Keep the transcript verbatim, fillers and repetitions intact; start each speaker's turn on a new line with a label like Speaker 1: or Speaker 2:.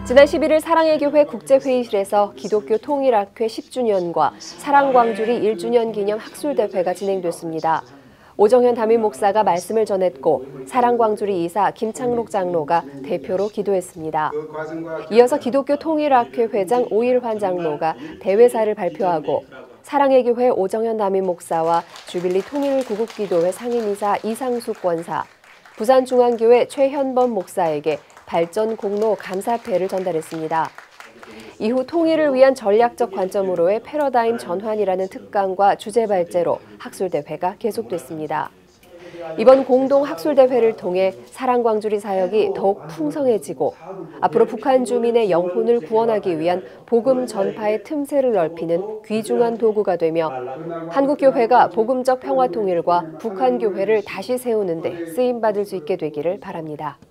Speaker 1: 지난 십일일 사랑의 교회 국제회의실에서 기독교 통일학회 십 주년과 사랑광주리 일 주년 기념 학술대회가 진행됐습니다. 오정현 담임 목사가 말씀을 전했고 사랑광주리 이사 김창록 장로가 대표로 기도했습니다. 이어서 기독교 통일학회 회장 오일환 장로가 대회사를 발표하고 사랑의 교회 오정현 담임 목사와 주빌리 통일구국기도회 상임이사 이상숙 권사, 부산중앙교회 최현범 목사에게 발전 공로 감사패를 전달했습니다. 이후 통일을 위한 전략적 관점으로의 패러다임 전환이라는 특강과 주제 발제로 학술대회가 계속됐습니다. 이번 공동 학술대회를 통해 사랑광주리 사역이 더욱 풍성해지고 앞으로 북한 주민의 영혼을 구원하기 위한 복음 전파의 틈새를 넓히는 귀중한 도구가 되며 한국교회가 복음적 평화 통일과 북한 교회를 다시 세우는 데 쓰임받을 수 있게 되기를 바랍니다.